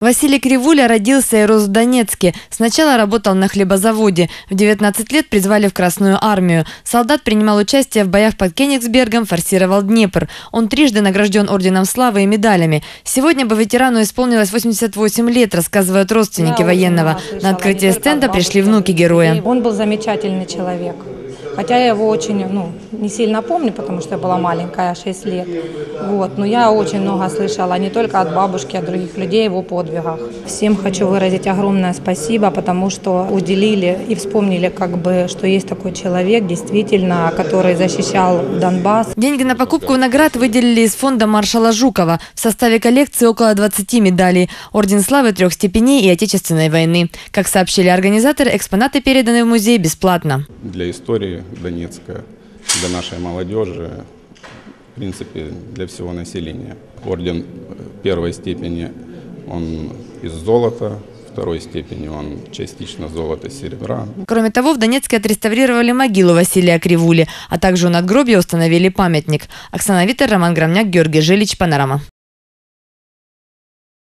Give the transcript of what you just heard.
Василий Кривуля родился и рос в Донецке. Сначала работал на хлебозаводе. В 19 лет призвали в Красную армию. Солдат принимал участие в боях под Кенигсбергом, форсировал Днепр. Он трижды награжден орденом славы и медалями. Сегодня бы ветерану исполнилось 88 лет, рассказывают родственники военного. На открытие стенда пришли внуки героя. Он был замечательный человек. Хотя я его очень не сильно помню, потому что я была маленькая, 6 лет. Но я очень много слышала, не только от бабушки, от других людей о его подвигах. Всем хочу выразить огромное спасибо, потому что уделили и вспомнили, что есть такой человек, действительно, который защищал Донбасс. Деньги на покупку наград выделили из фонда маршала Жукова. В составе коллекции около 20 медалей. Орден славы 3 степеней и Отечественной войны. Как сообщили организаторы, экспонаты переданы в музей бесплатно. Для истории Донецка, для нашей молодежи, в принципе, для всего населения. Орден 1 степени, он из золота, 2 степени он частично золото, серебра. Кроме того, в Донецке отреставрировали могилу Василия Кривули, а также у надгробия установили памятник. Оксана Витер, Роман Громняк, Георгий Жилич, Панорама.